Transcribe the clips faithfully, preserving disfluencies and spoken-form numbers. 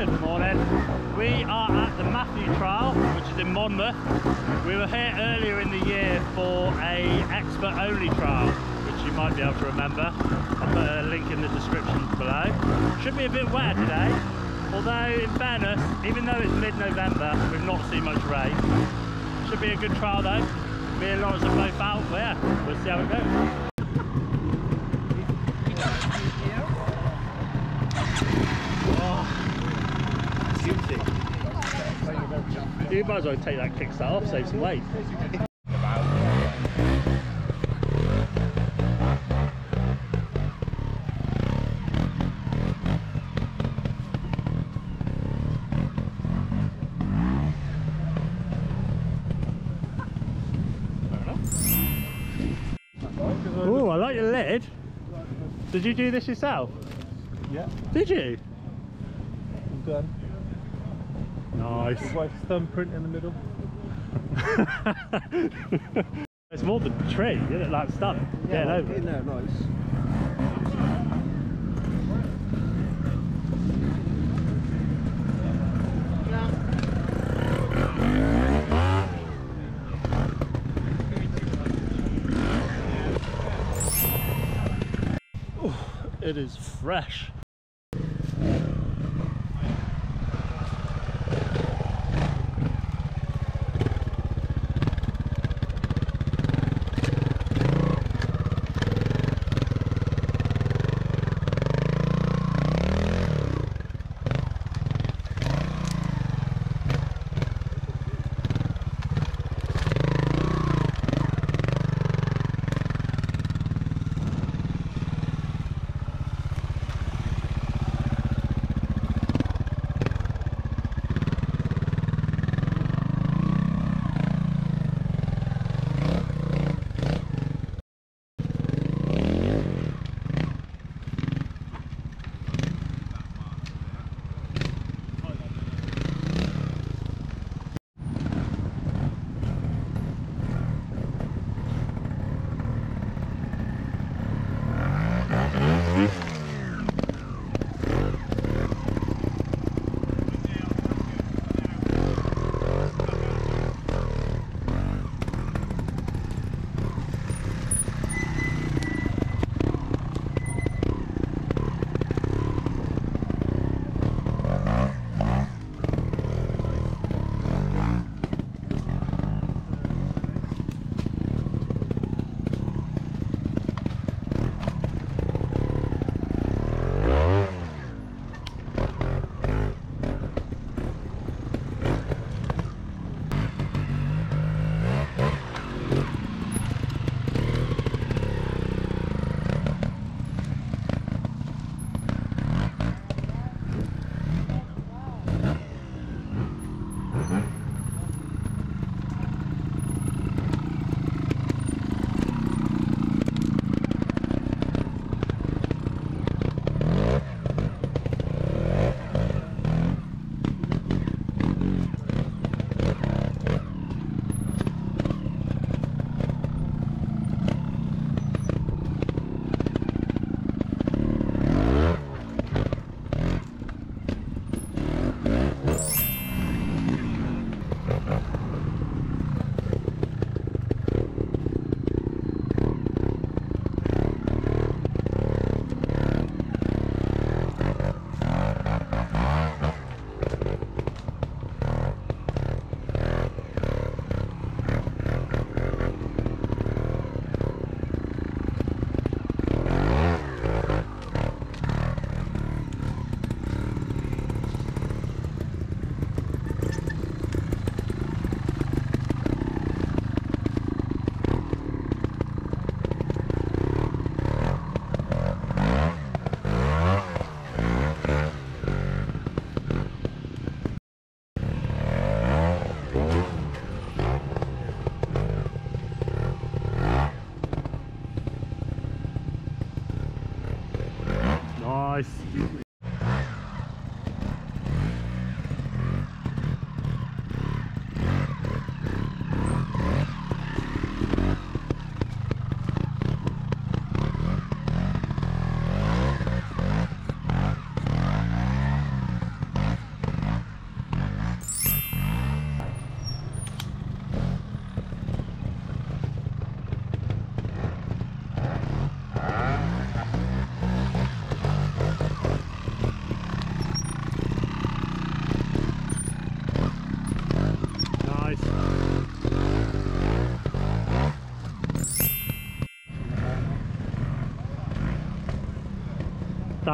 Morning. We are at the Matthew Trial, which is in Monmouth. We were here earlier in the year for a expert only trial, which you might be able to remember. I'll put a link in the description below. Should be a bit wet today, although in fairness, even though it's mid-November, we've not seen much rain. Should be a good trial though. Me and Lawrence are both out. Well, yeah, we'll see how it goes. You might as well take that kickstart off, save some weight. Oh, I like your lid. Did you do this yourself? Yeah. Did you? I'm done. Nice. There's like thumbprint in the middle. It's more the tree, isn't it? Like stump. Yeah, yeah like, no. in there, nice. Oh, it is fresh.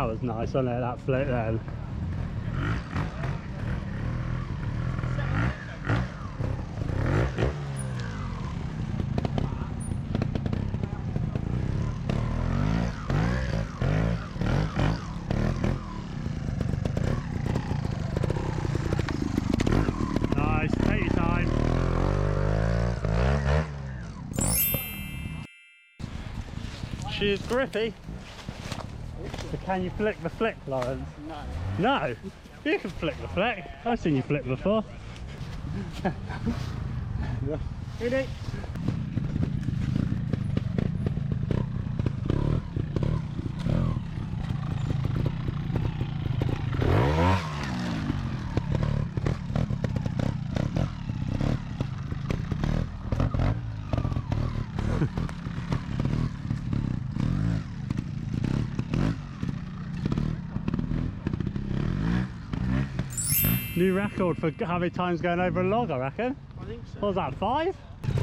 was nice, wasn't it, that flick then? Nice, take your time. She's grippy. So can you flick the flick, Lawrence? No. No? You can flick the flick. I've seen you flick before. Ready? New record for how many times going over a log, I reckon. I think so. What was that, five?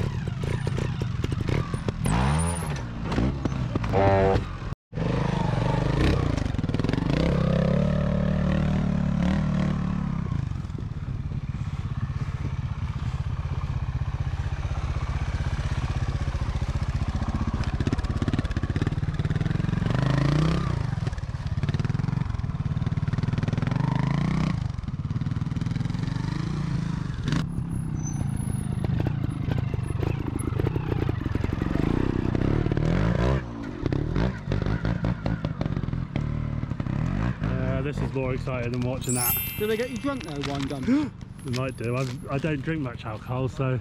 This is more exciting than watching that. Do they get you drunk though, wine gun? They might do. I, I don't drink much alcohol, so.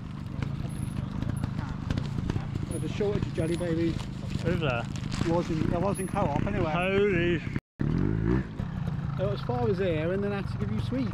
There's a shortage of jelly babies. Over there. It was in, it was in co-op anyway. Holy sh. It was as far as here and then I had to give you sweets.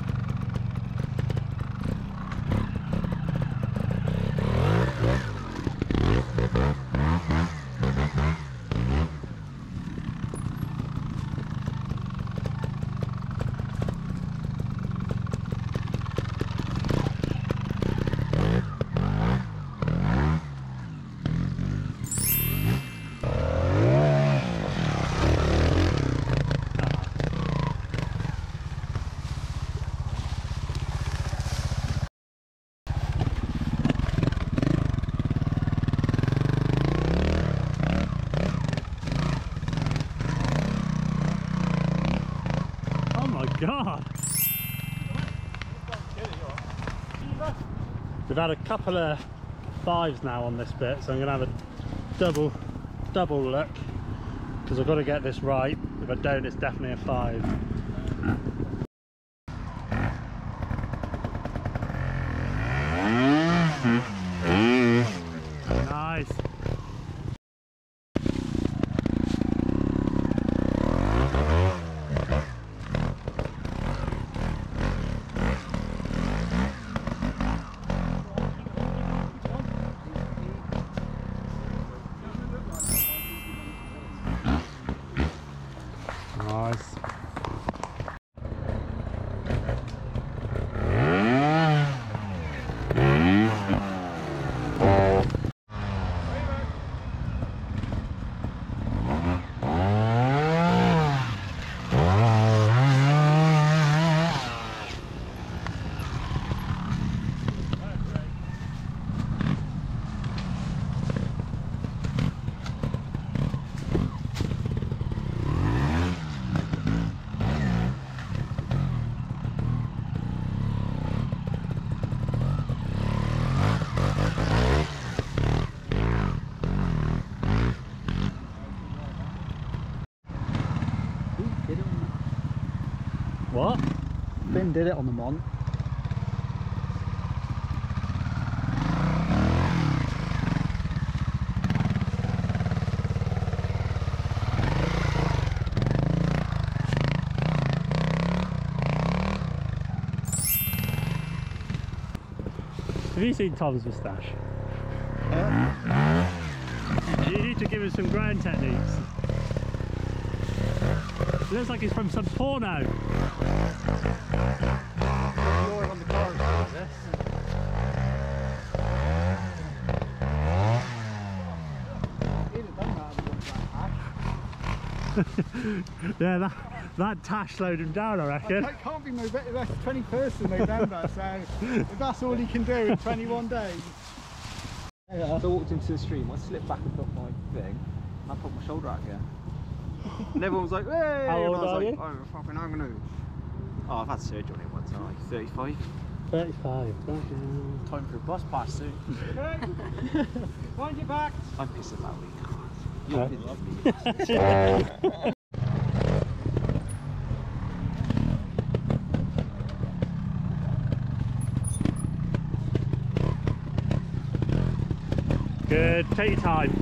God! We've had a couple of fives now on this bit, so I'm going to have a double double look because I've got to get this right. If I don't, it's definitely a five. Nice. Nice. What? Ben did it on the Mon. Have you seen Tom's moustache? Uh, You need to give him some ground techniques. It looks like he's from some porno. You're on the car like this. He'd have done that if he wasn't that Yeah, that, that Tash slowed him down, I reckon. That can't be November, that's twenty-first of November, so if that's all he can do in twenty-one days. So I walked into the stream, I slipped back and put my thing, and I put my shoulder out again. And everyone was like, hey! How old and I was are like, you? oh, fucking I'm gonna. Oh, I've had surgery on it once, I'm like thirty-five. thirty-five. Time for a bus pass soon. Wind your back. I'm pissing that week. Huh? You're pissing me. Good, take your time.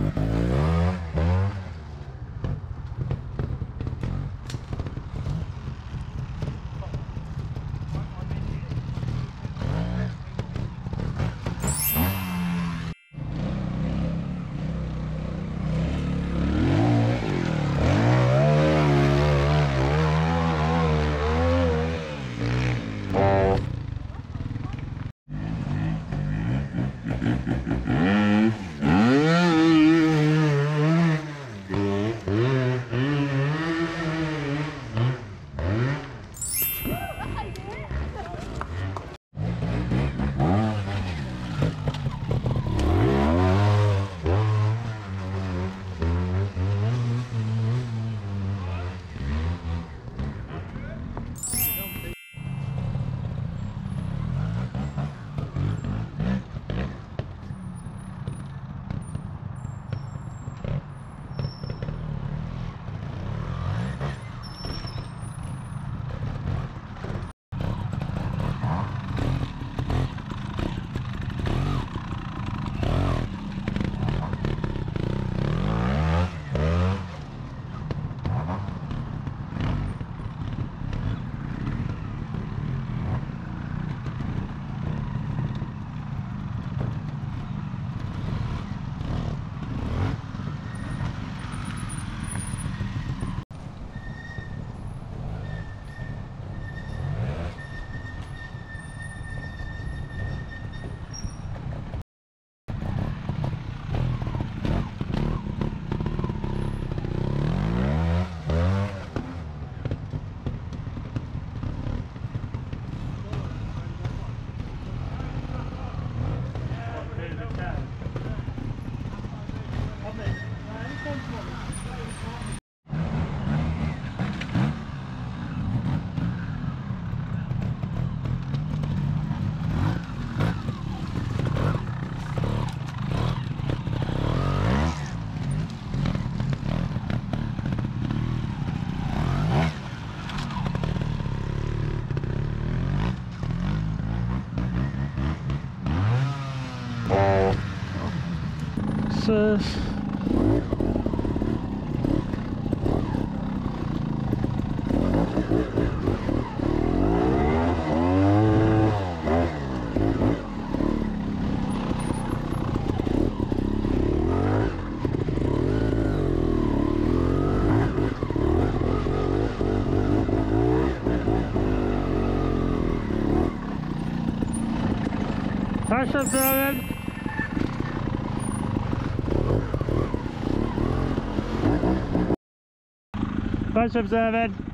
Sus. Tash observing. Tash observing.